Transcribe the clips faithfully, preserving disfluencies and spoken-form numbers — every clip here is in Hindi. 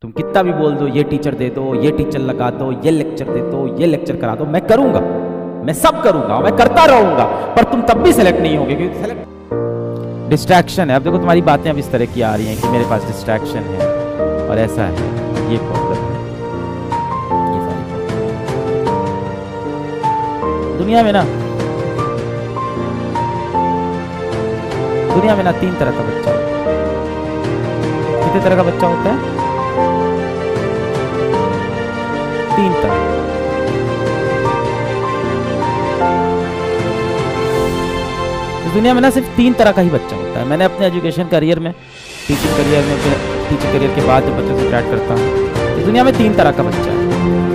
तुम कितना भी बोल दो, ये टीचर दे दो, ये टीचर लगा दो, ये लेक्चर दे दो, ये लेक्चर करा दो, मैं करूंगा, मैं सब करूंगा, मैं करता रहूंगा, पर तुम तब भी सेलेक्ट नहीं होगे क्योंकि सेलेक्ट डिस्ट्रैक्शन है। अब देखो तुम्हारी बातें अब इस तरह की आ रही हैं कि मेरे पास डिस्ट्रैक्शन है और ऐसा है, ये प्रॉब्लम है, ये सारी दुनिया में ना दुनिया में ना तीन तरह का बच्चा होता है। कितने तरह का बच्चा होता है? तीन तरह। इस दुनिया में ना सिर्फ तीन तरह का ही बच्चा होता है। मैंने अपने एजुकेशन करियर में, टीचिंग करियर में, टीचिंग करियर के बाद जब बच्चों से चैट करता हूँ, इस दुनिया में तीन तरह का बच्चा है।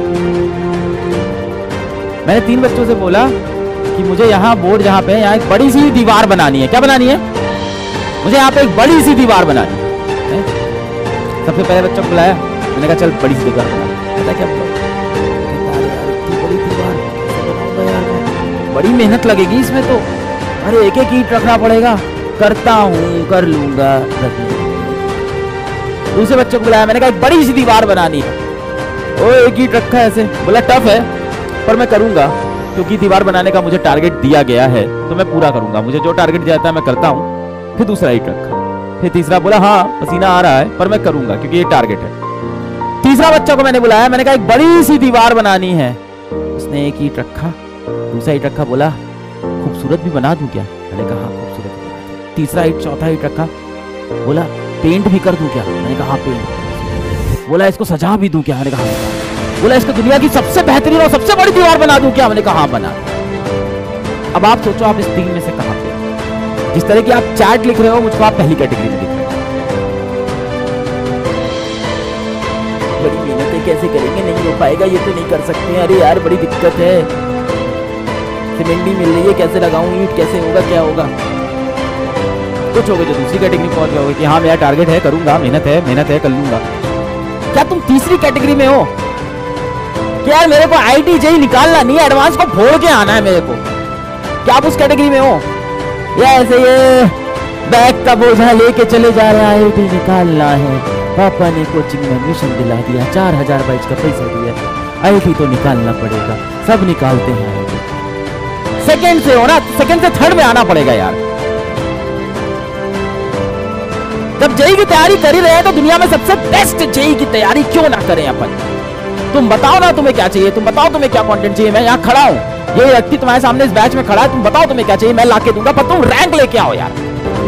मैंने तीन बच्चों से बोला कि मुझे यहाँ बोर्ड जहाँ पे है, यहाँ एक बड़ी सी दीवार बनानी है। क्या बनानी है? मुझे यहाँ पे एक बड़ी सी दीवार बनानी है। सबसे पहले बच्चों को बुलाया, मैंने कहा चल बड़ी सी दीवार बना। पता क्या बड़ी दीवार, बड़ी मेहनत लगेगी इसमें तो, अरे एक एक ईंट रखना पड़ेगा। करता हूँ, कर लूंगा। दूसरे बच्चों को बुलाया, मैंने कहा एक बड़ी सी दीवार बनानी है। ओ एक ईंट रखा है ऐसे, बोला टफ है पर मैं करूंगा क्योंकि दीवार बनाने का मुझे टारगेट दिया गया है तो मैं पूरा करूंगा। मुझे जो टारगेट दिया था मैं करता हूँ। फिर दूसरा ईंट रखा, फिर तीसरा बोला हाँ पसीना आ रहा है पर मैं करूंगा क्योंकि ये टारगेट है। तीसरा बच्चा को मैंने बुलाया, मैंने कहा एक बड़ी सी दीवार बनानी है। उसने एक ईंट रखा, दूसरा ईंट रखा, बोला खूबसूरत भी बना दूं क्या? मैंने कहा हाँ खूबसूरत भी बना दूं। तीसरा ईंट, चौथा ईंट रखा, बोला पेंट भी कर दूं क्या? मैंने कहा हाँ पेंट। बोला इसको सजा भी दूं क्या? मैंने कहा हाँ। बोला इसको दुनिया की सबसे बेहतरीन और सबसे बड़ी दीवार बना दूं क्या? मैंने कहा हाँ बना। अब आप सोचो आप इस तीन में से कहां पे? जिस तरह की आप चैट लिख रहे हो मुझको आप पहली कैटेगरी में लिख रहे हो। बड़ी मेहनतें कैसे करेंगे, नहीं हो पाएगा, ये तो नहीं कर सकते, अरे यार बड़ी दिक्कत है, सीमेंट भी मिल रही है, कैसे लगाऊं ईंट, कैसे होगा, क्या होगा? कुछ हो गए जो दूसरी कैटेगरी पहुंच जाओगे कि हाँ मेरा टारगेट है, करूंगा, मेहनत है, मेहनत है, कर लूंगा। क्या तुम तीसरी कैटेगरी में हो? क्या यार मेरे को आई टी जेई निकालना नहीं है, एडवांस को फोड़ के आना है मेरे को? क्या आप उस कैटेगरी में हो? या ऐसे ये बैग का बोझा लेके चले जा रहा है, आई टी निकालना है, पापा ने कोचिंग में एडमिशन दिला दिया, चार हजार बैच का पैसा दिया, आई टी तो निकालना पड़ेगा, सब निकालते हैं आई टी। सेकेंड से हो ना, सेकेंड से थर्ड में आना पड़ेगा यार। जब जेई की तैयारी कर ही रहे हैं तो दुनिया में सबसे बेस्ट जेई की तैयारी क्यों ना करें अपन? तुम बताओ ना तुम्हें क्या चाहिए, तुम बताओ तुम्हें क्या कंटेंट चाहिए। मैं यहाँ खड़ा हूँ, ये व्यक्ति तुम्हारे सामने इस बैच में खड़ा है, तुम बताओ तुम्हें क्या चाहिए, मैं लाके दूंगा, पर तुम रैंक लेके आओ यार।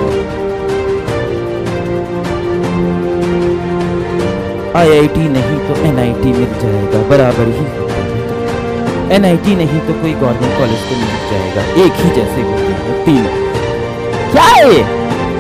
आई आई टी नहीं तो एन आई टी मिल जाएगा, बराबर ही। एन आई टी नहीं तो कोई गवर्नमेंट कॉलेज को मिल जाएगा, एक ही जैसे होते हैं तीनों। क्या है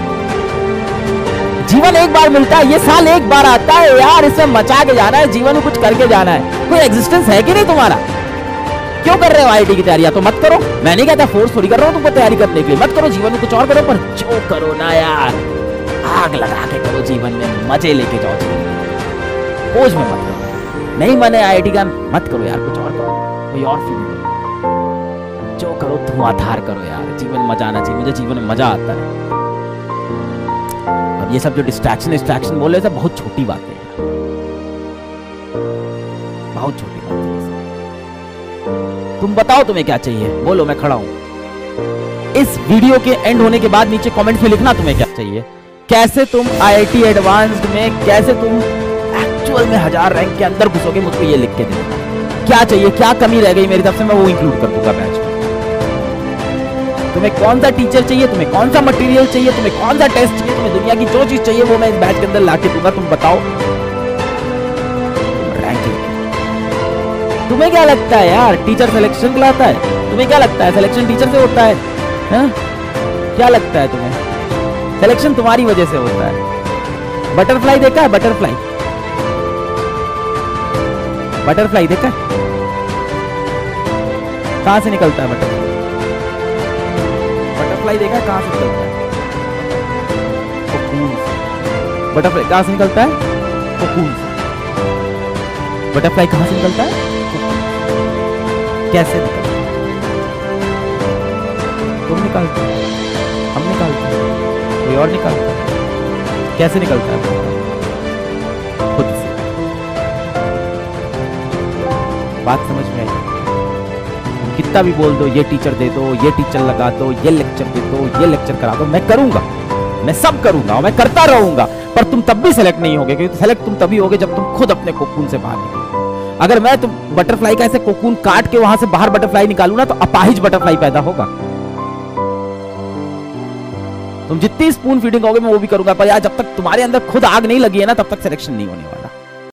जीवन? एक बार मिलता है, ये साल एक बार आता है यार, इसमें मचा के जाना है, जीवन में कुछ करके जाना है। कोई एग्जिस्टेंस है कि नहीं तुम्हारा? क्यों कर रहे हो आई टी की तैयारी? तो मत करो, मैं नहीं कहता फोर्स थोड़ी कर रहा हूँ तुमको तैयारी करने के लिए, मत करो, जीवन में कुछ और करो, पर जो करो ना यार आग लगा के करो, जीवन में मजे लेके जाओ, बोझ में मत करो। नहीं माने आई आई टी का, मत करो यार, कुछ और करो, कोई और फील्ड करो, जो करो धुआंधार करो यार, जीवन में मजा आना चाहिए, मुझे जीवन में मजा आता है। अब ये सब जो डिस्ट्रैक्शन डिस्ट्रैक्शन बोल रहे सब बहुत छोटी बातें हैं, बहुत छोटी बातें हैं। तुम बताओ तुम्हें क्या चाहिए, बोलो, मैं खड़ा हूं। इस वीडियो के एंड होने के बाद नीचे कमेंट में लिखना तुम्हें क्या चाहिए, कैसे तुम आई आई टी एडवांस्ड में, कैसे तुम एक्चुअल में हजार रैंक के अंदर घुसोगे, मुझको ये लिख के देना। क्या चाहिए, क्या कमी रह गई मेरी तरफ से, मैं वो इंक्लूड कर दूंगा बैच में। तुम्हें कौन सा टीचर चाहिए, तुम्हें कौन सा मटेरियल चाहिए, तुम्हें कौन सा टेस्ट चाहिए, तुम्हें दुनिया की जो चीज चाहिए वो मैं इस बैच के अंदर लाके दूंगा। तुम बताओ, रैंकिंग। तुम्हें क्या लगता है यार टीचर सिलेक्शन दिलाता है? तुम्हें क्या लगता है सिलेक्शन टीचर से होता है, है? क्या लगता है तुम्हें? सिलेक्शन तुम्हारी वजह से होता है। बटरफ्लाई देखा है? बटरफ्लाई बटरफ्लाई देखा है? कहां से निकलता है बटरफ्लाई? बटरफ्लाई देखा है कहां से निकलता है? कोकून से। बटरफ्लाई कहां से निकलता है? कोकून से। बटरफ्लाई कहां से निकलता है? कैसे निकलता है? तुम निकालते हो, हम निकालते हैं, कोई और निकालता है। कैसे निकलता है? खुद से। बात समझ में आई? कितना भी बोल दो, ये टीचर दे दो, ये टीचर लगा दो, ये लेक्चर दे दो, ये लेक्चर करा दो, मैं करूंगा, मैं सब करूंगा, मैं करता रहूंगा, पर तुम तब भी सेलेक्ट नहीं होगे, क्योंकि सेलेक्ट तुम तभी होगे जब तुम खुद अपने कोकून से बाहर निकलो। अगर मैं तुम बटरफ्लाई का ऐसे कोकून काट के वहां से बाहर बटरफ्लाई निकालू ना, तो अपाहिज बटरफ्लाई पैदा होगा। तुम जितनी स्पून फीडिंग होगे मैं वो भी करूंगा, पर यार जब तक तुम्हारे अंदर खुद आग नहीं लगी है ना, तब तक सिलेक्शन नहीं होने वाला।